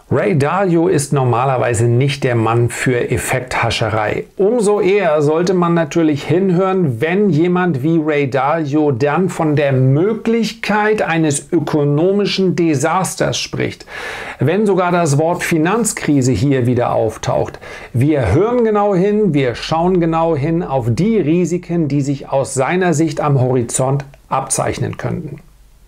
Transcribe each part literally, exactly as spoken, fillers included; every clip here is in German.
Ray Dalio ist normalerweise nicht der Mann für Effekthascherei. Umso eher sollte man natürlich hinhören, wenn jemand wie Ray Dalio dann von der Möglichkeit eines ökonomischen Desasters spricht. Wenn sogar das Wort Finanzkrise hier wieder auftaucht. Wir hören genau hin, wir schauen genau hin auf die Risiken, die sich aus seiner Sicht am Horizont abzeichnen könnten.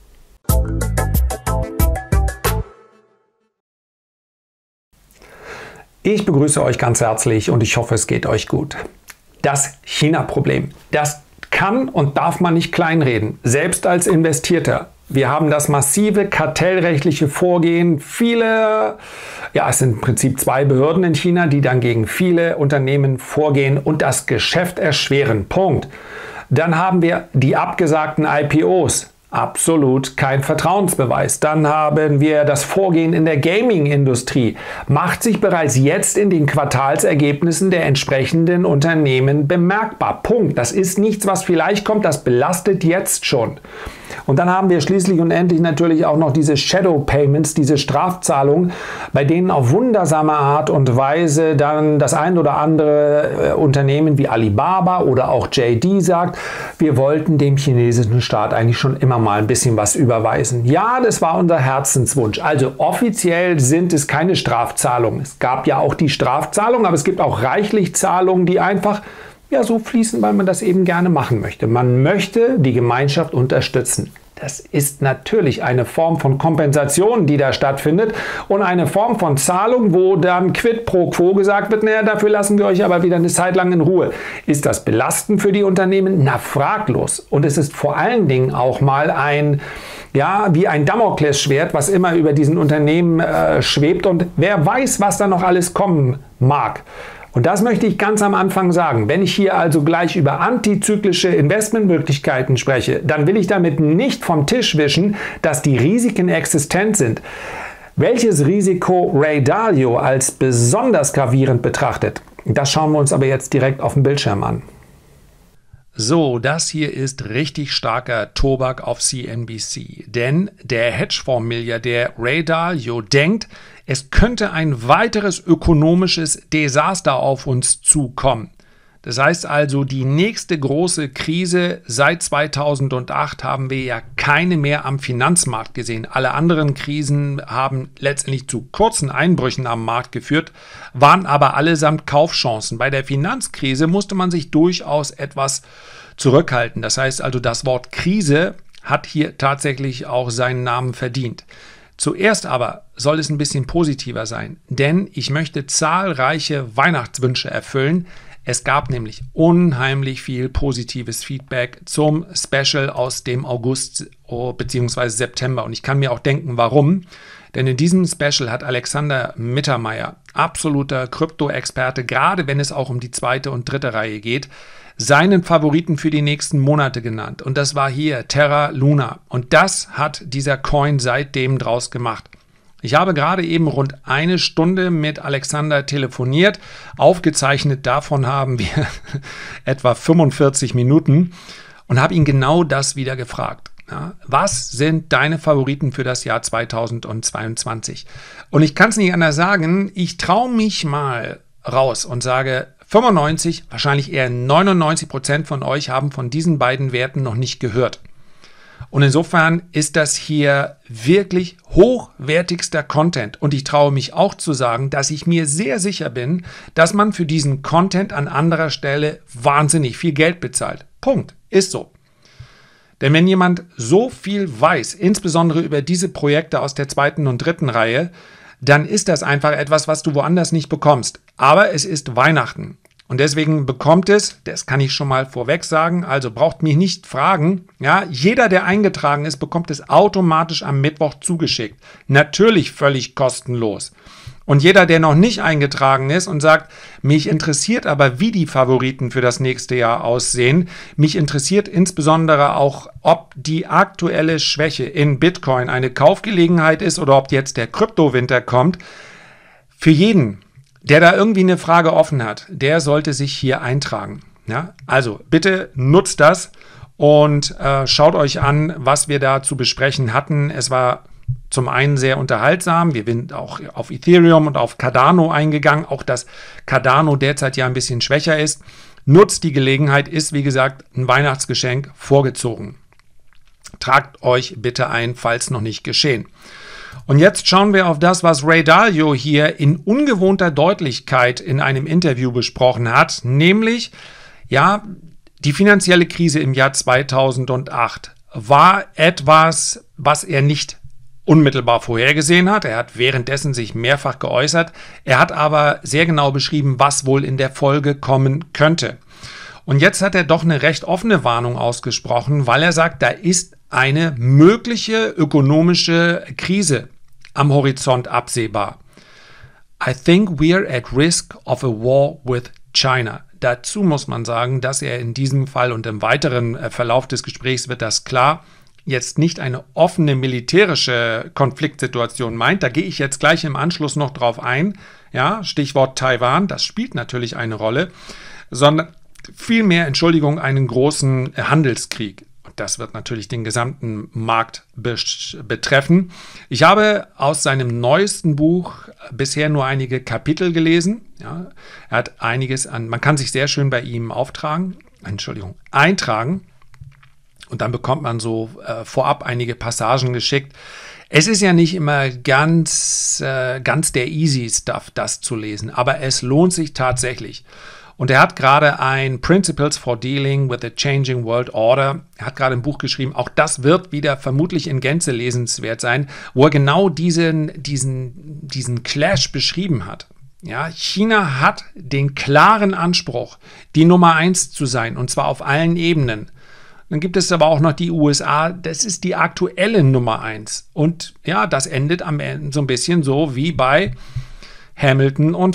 Ich begrüße euch ganz herzlich und ich hoffe, es geht euch gut. Das China-Problem, das kann und darf man nicht kleinreden, selbst als Investierter. Wir haben das massive kartellrechtliche Vorgehen. Viele, ja, es sind im Prinzip zwei Behörden in China, die dann gegen viele Unternehmen vorgehen und das Geschäft erschweren. Punkt. Dann haben wir die abgesagten I P Os. Absolut kein Vertrauensbeweis. Dann haben wir das Vorgehen in der Gaming-Industrie. Macht sich bereits jetzt in den Quartalsergebnissen der entsprechenden Unternehmen bemerkbar. Punkt. Das ist nichts, was vielleicht kommt, das belastet jetzt schon. Und dann haben wir schließlich und endlich natürlich auch noch diese Shadow Payments, diese Strafzahlungen, bei denen auf wundersame Art und Weise dann das ein oder andere äh, Unternehmen wie Alibaba oder auch J D sagt, wir wollten dem chinesischen Staat eigentlich schon immer mal ein bisschen was überweisen. Ja, das war unser Herzenswunsch. Also offiziell sind es keine Strafzahlungen. Es gab ja auch die Strafzahlung, aber es gibt auch reichlich Zahlungen, die einfach ja so fließen, weil man das eben gerne machen möchte. Man möchte die Gemeinschaft unterstützen. Das ist natürlich eine Form von Kompensation, die da stattfindet und eine Form von Zahlung, wo dann quid pro quo gesagt wird, naja, dafür lassen wir euch aber wieder eine Zeit lang in Ruhe. Ist das belastend für die Unternehmen? Na, fraglos. Und es ist vor allen Dingen auch mal ein, ja, wie ein Damoklesschwert, was immer über diesen Unternehmen äh, schwebt und wer weiß, was da noch alles kommen mag. Und das möchte ich ganz am Anfang sagen. Wenn ich hier also gleich über antizyklische Investmentmöglichkeiten spreche, dann will ich damit nicht vom Tisch wischen, dass die Risiken existent sind. Welches Risiko Ray Dalio als besonders gravierend betrachtet, das schauen wir uns aber jetzt direkt auf dem Bildschirm an. So, das hier ist richtig starker Tobak auf C N B C, denn der Hedgefonds-Milliardär Ray Dalio denkt, es könnte ein weiteres ökonomisches Desaster auf uns zukommen. Das heißt also, die nächste große Krise seit zweitausendacht haben wir ja keine mehr am Finanzmarkt gesehen. Alle anderen Krisen haben letztendlich zu kurzen Einbrüchen am Markt geführt, waren aber allesamt Kaufchancen. Bei der Finanzkrise musste man sich durchaus etwas zurückhalten. Das heißt also, das Wort Krise hat hier tatsächlich auch seinen Namen verdient. Zuerst aber soll es ein bisschen positiver sein, denn ich möchte zahlreiche Weihnachtswünsche erfüllen. Es gab nämlich unheimlich viel positives Feedback zum Special aus dem August bzw. September. Und ich kann mir auch denken, warum. Denn in diesem Special hat Alexander Mittermeier, absoluter Krypto-Experte, gerade wenn es auch um die zweite und dritte Reihe geht, seinen Favoriten für die nächsten Monate genannt. Und das war hier Terra Luna. Und das hat dieser Coin seitdem draus gemacht. Ich habe gerade eben rund eine Stunde mit Alexander telefoniert. Aufgezeichnet davon haben wir etwa fünfundvierzig Minuten und habe ihn genau das wieder gefragt. Ja, was sind deine Favoriten für das Jahr zweitausendzweiundzwanzig? Und ich kann es nicht anders sagen, ich traue mich mal raus und sage, fünfundneunzig, wahrscheinlich eher neunundneunzig Prozent von euch haben von diesen beiden Werten noch nicht gehört. Und insofern ist das hier wirklich hochwertigster Content. Und ich traue mich auch zu sagen, dass ich mir sehr sicher bin, dass man für diesen Content an anderer Stelle wahnsinnig viel Geld bezahlt. Punkt. Ist so. Denn wenn jemand so viel weiß, insbesondere über diese Projekte aus der zweiten und dritten Reihe, dann ist das einfach etwas, was du woanders nicht bekommst. Aber es ist Weihnachten. Und deswegen bekommt es, das kann ich schon mal vorweg sagen, also braucht mich nicht fragen, ja, jeder, der eingetragen ist, bekommt es automatisch am Mittwoch zugeschickt. Natürlich völlig kostenlos. Und jeder, der noch nicht eingetragen ist und sagt, mich interessiert aber, wie die Favoriten für das nächste Jahr aussehen, mich interessiert insbesondere auch, ob die aktuelle Schwäche in Bitcoin eine Kaufgelegenheit ist oder ob jetzt der Kryptowinter kommt, für jeden, der da irgendwie eine Frage offen hat, der sollte sich hier eintragen. Ja? Also bitte nutzt das und äh, schaut euch an, was wir da zu besprechen hatten. Es war zum einen sehr unterhaltsam. Wir sind auch auf Ethereum und auf Cardano eingegangen. Auch dass Cardano derzeit ja ein bisschen schwächer ist. Nutzt die Gelegenheit, ist wie gesagt ein Weihnachtsgeschenk vorgezogen. Tragt euch bitte ein, falls noch nicht geschehen. Und jetzt schauen wir auf das, was Ray Dalio hier in ungewohnter Deutlichkeit in einem Interview besprochen hat, nämlich, ja, die finanzielle Krise im Jahr zweitausendacht war etwas, was er nicht unmittelbar vorhergesehen hat. Er hat währenddessen sich mehrfach geäußert. Er hat aber sehr genau beschrieben, was wohl in der Folge kommen könnte. Und jetzt hat er doch eine recht offene Warnung ausgesprochen, weil er sagt, da ist eine mögliche ökonomische Krise am Horizont absehbar. I think we're at risk of a war with China. Dazu muss man sagen, dass er in diesem Fall und im weiteren Verlauf des Gesprächs wird das klar, jetzt nicht eine offene militärische Konfliktsituation meint. Da gehe ich jetzt gleich im Anschluss noch drauf ein. Ja, Stichwort Taiwan, das spielt natürlich eine Rolle, sondern vielmehr, Entschuldigung, einen großen Handelskrieg. Das wird natürlich den gesamten Markt betreffen. Ich habe aus seinem neuesten Buch bisher nur einige Kapitel gelesen. Ja, er hat einiges an, man kann sich sehr schön bei ihm auftragen, Entschuldigung, eintragen. Und dann bekommt man so äh, vorab einige Passagen geschickt. Es ist ja nicht immer ganz, äh, ganz der easy Stuff, das zu lesen, aber es lohnt sich tatsächlich. Und er hat gerade ein Principles for Dealing with the Changing World Order, er hat gerade ein Buch geschrieben, auch das wird wieder vermutlich in Gänze lesenswert sein, wo er genau diesen, diesen, diesen Clash beschrieben hat. Ja, China hat den klaren Anspruch, die Nummer eins zu sein, und zwar auf allen Ebenen. Dann gibt es aber auch noch die U S A, das ist die aktuelle Nummer eins. Und ja, das endet am Ende so ein bisschen so wie bei Hamilton und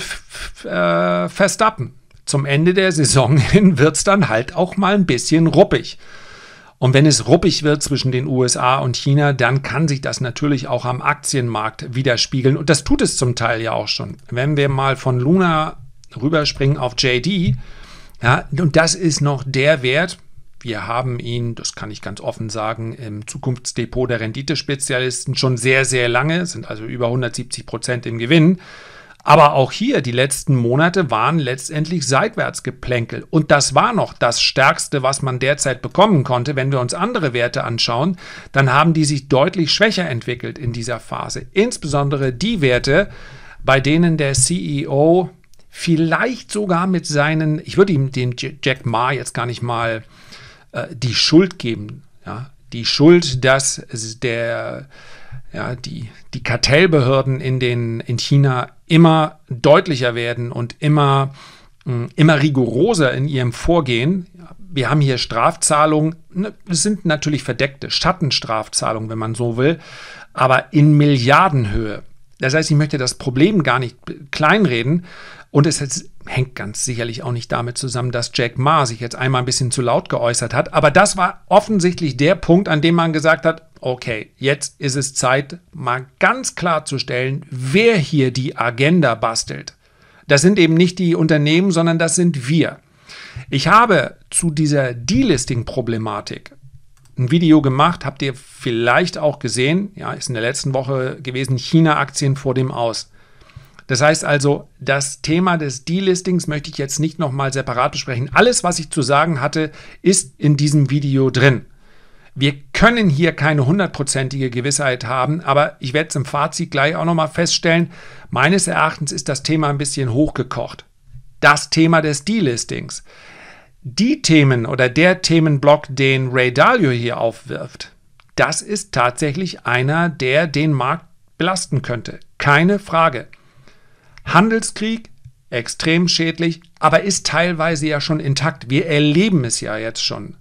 äh, Verstappen. Zum Ende der Saison hin wird es dann halt auch mal ein bisschen ruppig. Und wenn es ruppig wird zwischen den U S A und China, dann kann sich das natürlich auch am Aktienmarkt widerspiegeln. Und das tut es zum Teil ja auch schon. Wenn wir mal von Luna rüberspringen auf J D, ja, und das ist noch der Wert, wir haben ihn, das kann ich ganz offen sagen, im Zukunftsdepot der Renditespezialisten schon sehr, sehr lange, sind also über hundertsiebzig Prozent im Gewinn. Aber auch hier, die letzten Monate waren letztendlich Seitwärtsgeplänkel. Und das war noch das Stärkste, was man derzeit bekommen konnte. Wenn wir uns andere Werte anschauen, dann haben die sich deutlich schwächer entwickelt in dieser Phase. Insbesondere die Werte, bei denen der C E O vielleicht sogar mit seinen, ich würde ihm dem Jack Ma jetzt gar nicht mal äh, die Schuld geben. Ja? Die Schuld, dass der... Ja, die, die Kartellbehörden in, den, in China immer deutlicher werden und immer, immer rigoroser in ihrem Vorgehen. Wir haben hier Strafzahlungen, es sind natürlich verdeckte Schattenstrafzahlungen, wenn man so will, aber in Milliardenhöhe. Das heißt, ich möchte das Problem gar nicht kleinreden. Und es hängt ganz sicherlich auch nicht damit zusammen, dass Jack Ma sich jetzt einmal ein bisschen zu laut geäußert hat. Aber das war offensichtlich der Punkt, an dem man gesagt hat, okay, jetzt ist es Zeit, mal ganz klarzustellen, wer hier die Agenda bastelt. Das sind eben nicht die Unternehmen, sondern das sind wir. Ich habe zu dieser Delisting-Problematik ein Video gemacht, habt ihr vielleicht auch gesehen, ja, ist in der letzten Woche gewesen, China-Aktien vor dem Aus. Das heißt also, das Thema des Delistings möchte ich jetzt nicht nochmal separat besprechen. Alles, was ich zu sagen hatte, ist in diesem Video drin. Wir können hier keine hundertprozentige Gewissheit haben, aber ich werde es im Fazit gleich auch nochmal feststellen, meines Erachtens ist das Thema ein bisschen hochgekocht. Das Thema des Delistings. Die Themen oder der Themenblock, den Ray Dalio hier aufwirft, das ist tatsächlich einer, der den Markt belasten könnte. Keine Frage. Handelskrieg, extrem schädlich, aber ist teilweise ja schon intakt. Wir erleben es ja jetzt schon.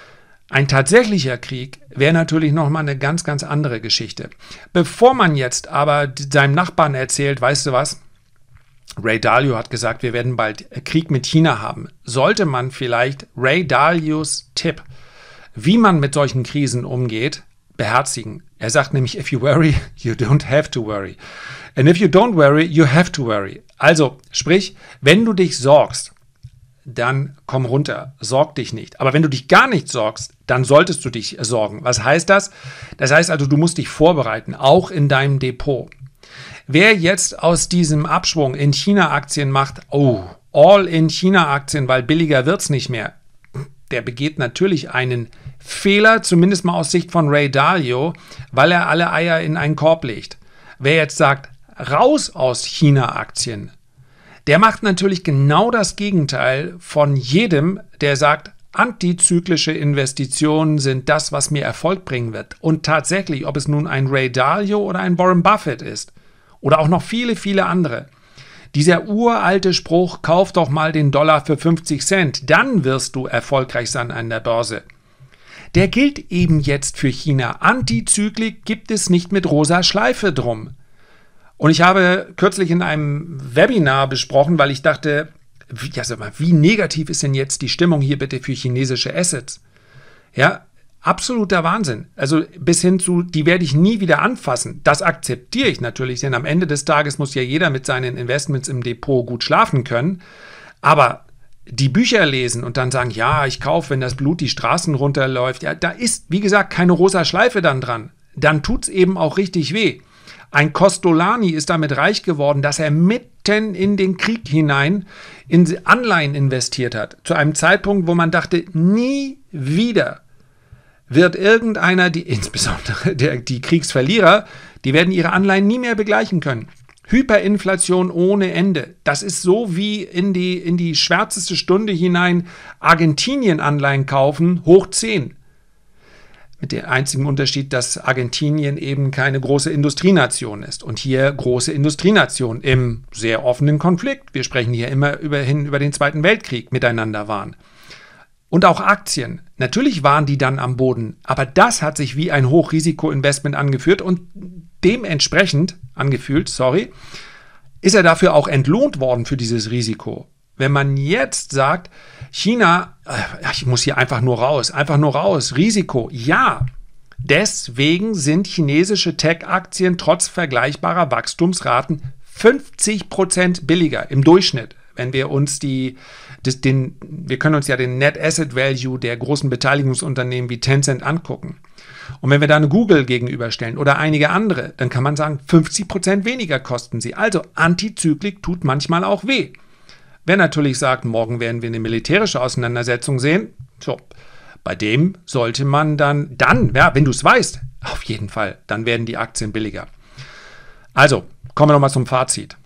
Ein tatsächlicher Krieg wäre natürlich nochmal eine ganz, ganz andere Geschichte. Bevor man jetzt aber seinem Nachbarn erzählt, weißt du was, Ray Dalio hat gesagt, wir werden bald Krieg mit China haben. Sollte man vielleicht Ray Dalios Tipp, wie man mit solchen Krisen umgeht, beherzigen. Er sagt nämlich, if you worry, you don't have to worry. And if you don't worry, you have to worry. Also, sprich, wenn du dich sorgst, dann komm runter, sorg dich nicht. Aber wenn du dich gar nicht sorgst, dann solltest du dich sorgen. Was heißt das? Das heißt also, du musst dich vorbereiten, auch in deinem Depot. Wer jetzt aus diesem Abschwung in China-Aktien macht, oh, all in China-Aktien, weil billiger wird es nicht mehr, der begeht natürlich einen Fehler, zumindest mal aus Sicht von Ray Dalio, weil er alle Eier in einen Korb legt. Wer jetzt sagt, raus aus China-Aktien, der macht natürlich genau das Gegenteil von jedem, der sagt, antizyklische Investitionen sind das, was mir Erfolg bringen wird. Und tatsächlich, ob es nun ein Ray Dalio oder ein Warren Buffett ist oder auch noch viele, viele andere, dieser uralte Spruch, kauf doch mal den Dollar für fünfzig Cent, dann wirst du erfolgreich sein an der Börse. Der gilt eben jetzt für China. Antizyklik gibt es nicht mit rosa Schleife drum. Und ich habe kürzlich in einem Webinar besprochen, weil ich dachte, wie, ja, sag mal, wie negativ ist denn jetzt die Stimmung hier bitte für chinesische Assets? Ja, absoluter Wahnsinn. Also bis hin zu, die werde ich nie wieder anfassen. Das akzeptiere ich natürlich, denn am Ende des Tages muss ja jeder mit seinen Investments im Depot gut schlafen können. Aber die Bücher lesen und dann sagen, ja, ich kaufe, wenn das Blut die Straßen runterläuft, ja, da ist, wie gesagt, keine rosa Schleife dann dran. Dann tut es eben auch richtig weh. Ein Kostolany ist damit reich geworden, dass er mitten in den Krieg hinein in Anleihen investiert hat. Zu einem Zeitpunkt, wo man dachte, nie wieder wird irgendeiner, die, insbesondere der, die Kriegsverlierer, die werden ihre Anleihen nie mehr begleichen können. Hyperinflation ohne Ende. Das ist so wie in die, in die schwärzeste Stunde hinein Argentinien-Anleihen kaufen, hoch zehn. Mit dem einzigen Unterschied, dass Argentinien eben keine große Industrienation ist und hier große Industrienation im sehr offenen Konflikt, wir sprechen hier immer überhin über den Zweiten Weltkrieg, miteinander waren. Und auch Aktien. Natürlich waren die dann am Boden, aber das hat sich wie ein Hochrisikoinvestment angeführt und dementsprechend, angefühlt, sorry, ist er dafür auch entlohnt worden für dieses Risiko. Wenn man jetzt sagt, China, ich muss hier einfach nur raus, einfach nur raus, Risiko, ja. Deswegen sind chinesische Tech-Aktien trotz vergleichbarer Wachstumsraten fünfzig Prozent billiger im Durchschnitt. Wenn wir uns die, das, den, wir können uns ja den Net Asset Value der großen Beteiligungsunternehmen wie Tencent angucken. Und wenn wir da eine Google gegenüberstellen oder einige andere, dann kann man sagen, fünfzig Prozent weniger kosten sie. Also Antizyklik tut manchmal auch weh. Wer natürlich sagt, morgen werden wir eine militärische Auseinandersetzung sehen, so, bei dem sollte man dann, dann, ja, wenn du es weißt, auf jeden Fall, dann werden die Aktien billiger. Also, kommen wir nochmal zum Fazit.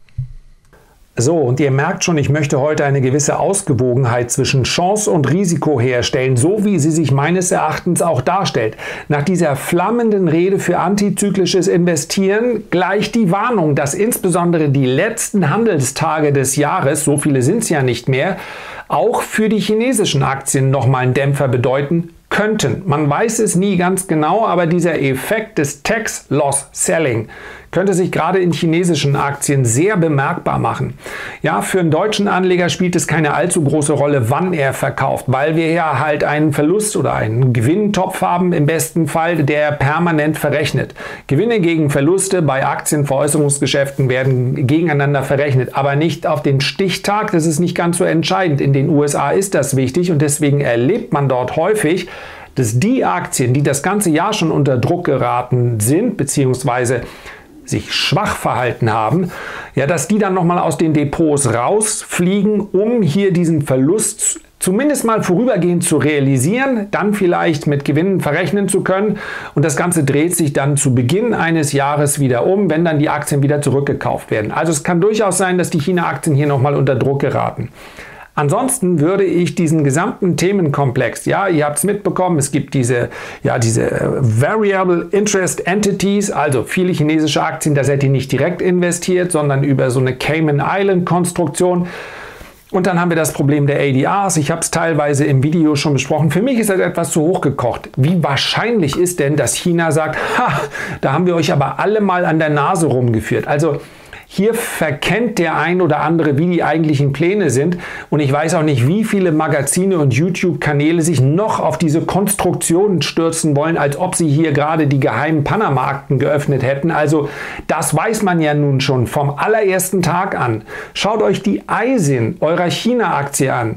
So, und ihr merkt schon, ich möchte heute eine gewisse Ausgewogenheit zwischen Chance und Risiko herstellen, so wie sie sich meines Erachtens auch darstellt. Nach dieser flammenden Rede für antizyklisches Investieren gleich die Warnung, dass insbesondere die letzten Handelstage des Jahres, so viele sind es ja nicht mehr, auch für die chinesischen Aktien nochmal einen Dämpfer bedeuten könnten. Man weiß es nie ganz genau, aber dieser Effekt des Tax Loss Selling könnte sich gerade in chinesischen Aktien sehr bemerkbar machen. Ja, für einen deutschen Anleger spielt es keine allzu große Rolle, wann er verkauft, weil wir ja halt einen Verlust oder einen Gewinntopf haben, im besten Fall, der permanent verrechnet. Gewinne gegen Verluste bei Aktienveräußerungsgeschäften werden gegeneinander verrechnet, aber nicht auf den Stichtag. Das ist nicht ganz so entscheidend. In den U S A ist das wichtig und deswegen erlebt man dort häufig, dass die Aktien, die das ganze Jahr schon unter Druck geraten sind, beziehungsweise sich schwach verhalten haben, ja, dass die dann nochmal aus den Depots rausfliegen, um hier diesen Verlust zumindest mal vorübergehend zu realisieren, dann vielleicht mit Gewinnen verrechnen zu können und das Ganze dreht sich dann zu Beginn eines Jahres wieder um, wenn dann die Aktien wieder zurückgekauft werden. Also es kann durchaus sein, dass die China-Aktien hier nochmal unter Druck geraten. Ansonsten würde ich diesen gesamten Themenkomplex, ja, ihr habt es mitbekommen, es gibt diese, ja, diese Variable Interest Entities, also viele chinesische Aktien, da seid ihr nicht direkt investiert, sondern über so eine Cayman Island Konstruktion. Und dann haben wir das Problem der A D Rs. Ich habe es teilweise im Video schon besprochen. Für mich ist das etwas zu hoch gekocht. Wie wahrscheinlich ist denn, dass China sagt, ha, da haben wir euch aber alle mal an der Nase rumgeführt. Also hier verkennt der ein oder andere, wie die eigentlichen Pläne sind. Und ich weiß auch nicht, wie viele Magazine und YouTube-Kanäle sich noch auf diese Konstruktionen stürzen wollen, als ob sie hier gerade die geheimen Panama-Akten geöffnet hätten. Also das weiß man ja nun schon vom allerersten Tag an. Schaut euch die Eisin eurer China-Aktie an.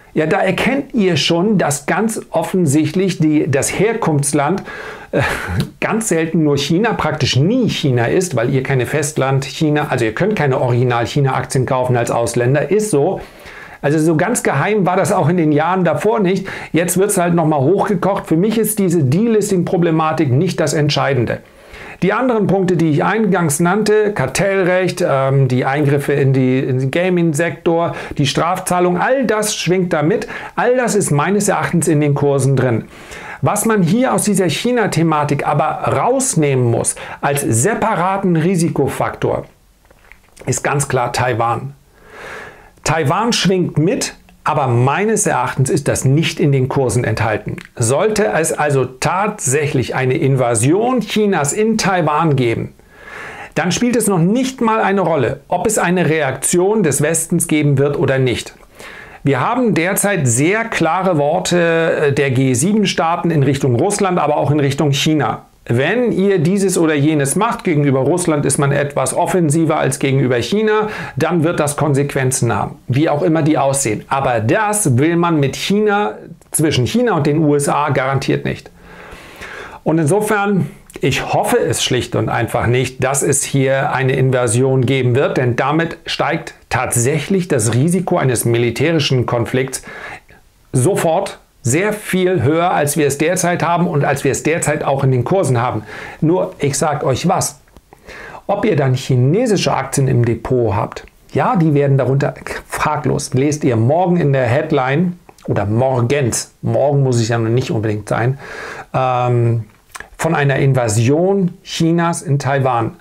Ja, da erkennt ihr schon, dass ganz offensichtlich die, das Herkunftsland äh, ganz selten nur China, praktisch nie China ist, weil ihr keine Festland-China, also ihr könnt keine Original-China-Aktien kaufen als Ausländer, ist so. Also so ganz geheim war das auch in den Jahren davor nicht. Jetzt wird es halt nochmal hochgekocht. Für mich ist diese Delisting-Problematik nicht das Entscheidende. Die anderen Punkte, die ich eingangs nannte, Kartellrecht, ähm, die Eingriffe in, die, in den Gaming-Sektor, die Strafzahlung, all das schwingt da mit. All das ist meines Erachtens in den Kursen drin. Was man hier aus dieser China-Thematik aber rausnehmen muss als separaten Risikofaktor, ist ganz klar Taiwan. Taiwan schwingt mit, aber meines Erachtens ist das nicht in den Kursen enthalten. Sollte es also tatsächlich eine Invasion Chinas in Taiwan geben, dann spielt es noch nicht mal eine Rolle, ob es eine Reaktion des Westens geben wird oder nicht. Wir haben derzeit sehr klare Worte der G sieben Staaten in Richtung Russland, aber auch in Richtung China. Wenn ihr dieses oder jenes macht, gegenüber Russland ist man etwas offensiver als gegenüber China, dann wird das Konsequenzen haben, wie auch immer die aussehen. Aber das will man mit China, zwischen China und den U S A garantiert nicht. Und insofern, ich hoffe es schlicht und einfach nicht, dass es hier eine Invasion geben wird, denn damit steigt tatsächlich das Risiko eines militärischen Konflikts sofort sehr viel höher, als wir es derzeit haben und als wir es derzeit auch in den Kursen haben. Nur, ich sage euch was, ob ihr dann chinesische Aktien im Depot habt, ja, die werden darunter, fraglos, lest ihr morgen in der Headline oder morgens, morgen muss es ja noch nicht unbedingt sein, ähm, von einer Invasion Chinas in Taiwan.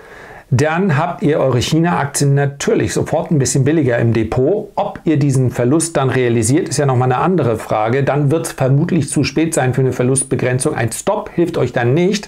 Dann habt ihr eure China-Aktien natürlich sofort ein bisschen billiger im Depot. Ob ihr diesen Verlust dann realisiert, ist ja nochmal eine andere Frage. Dann wird es vermutlich zu spät sein für eine Verlustbegrenzung. Ein Stop hilft euch dann nicht.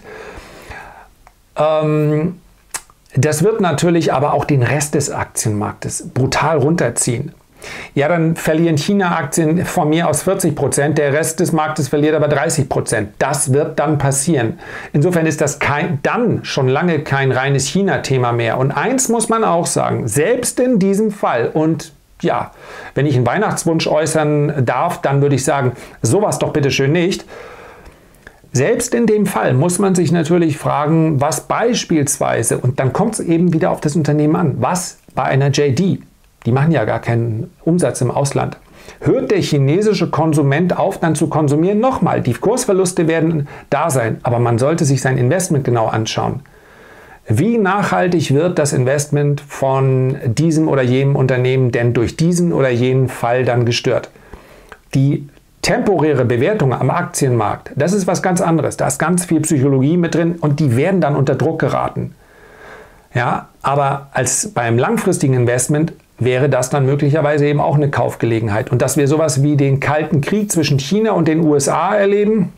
Ähm, das wird natürlich aber auch den Rest des Aktienmarktes brutal runterziehen. Ja, dann verlieren China-Aktien von mir aus vierzig Prozent, der Rest des Marktes verliert aber dreißig Prozent. Das wird dann passieren. Insofern ist das kein, dann schon lange kein reines China-Thema mehr. Und eins muss man auch sagen, selbst in diesem Fall, und ja, wenn ich einen Weihnachtswunsch äußern darf, dann würde ich sagen, sowas doch bitte schön nicht. Selbst in dem Fall muss man sich natürlich fragen, was beispielsweise, und dann kommt es eben wieder auf das Unternehmen an, was bei einer J D, die machen ja gar keinen Umsatz im Ausland. Hört der chinesische Konsument auf, dann zu konsumieren? Nochmal, die Kursverluste werden da sein, aber man sollte sich sein Investment genau anschauen. Wie nachhaltig wird das Investment von diesem oder jenem Unternehmen denn durch diesen oder jenen Fall dann gestört? Die temporäre Bewertung am Aktienmarkt, das ist was ganz anderes. Da ist ganz viel Psychologie mit drin und die werden dann unter Druck geraten. Ja, aber als beim langfristigen Investment wäre das dann möglicherweise eben auch eine Kaufgelegenheit. Und dass wir sowas wie den Kalten Krieg zwischen China und den U S A erleben,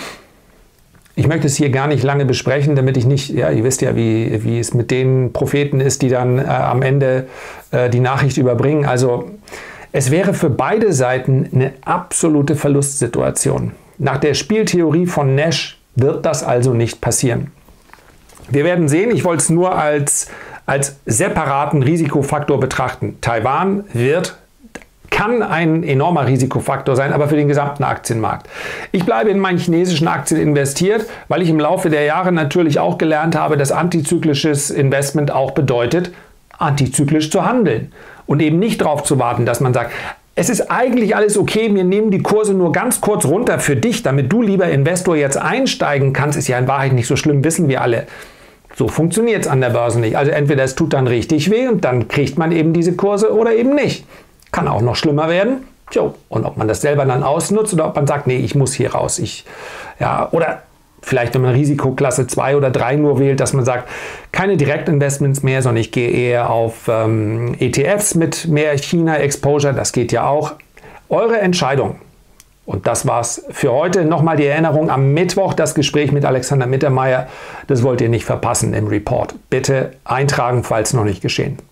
ich möchte es hier gar nicht lange besprechen, damit ich nicht, ja, ihr wisst ja, wie, wie es mit den Propheten ist, die dann äh, am Ende äh, die Nachricht überbringen. Also es wäre für beide Seiten eine absolute Verlustsituation. Nach der Spieltheorie von Nash wird das also nicht passieren. Wir werden sehen, ich wollte es nur als als separaten Risikofaktor betrachten. Taiwan wird, kann ein enormer Risikofaktor sein, aber für den gesamten Aktienmarkt. Ich bleibe in meinen chinesischen Aktien investiert, weil ich im Laufe der Jahre natürlich auch gelernt habe, dass antizyklisches Investment auch bedeutet, antizyklisch zu handeln und eben nicht darauf zu warten, dass man sagt, es ist eigentlich alles okay, wir nehmen die Kurse nur ganz kurz runter für dich, damit du, lieber Investor, jetzt einsteigen kannst, ist ja in Wahrheit nicht so schlimm, wissen wir alle. So funktioniert es an der Börse nicht. Also entweder es tut dann richtig weh und dann kriegt man eben diese Kurse oder eben nicht. Kann auch noch schlimmer werden. Jo. Und ob man das selber dann ausnutzt oder ob man sagt, nee, ich muss hier raus. Ich, ja, oder vielleicht, wenn man Risikoklasse zwei oder drei nur wählt, dass man sagt, keine Direktinvestments mehr, sondern ich gehe eher auf ähm, E T Fs mit mehr China-Exposure. Das geht ja auch. Eure Entscheidung. Und das war's für heute. Nochmal die Erinnerung, am Mittwoch das Gespräch mit Alexander Mittermeier. Das wollt ihr nicht verpassen im Report. Bitte eintragen, falls noch nicht geschehen.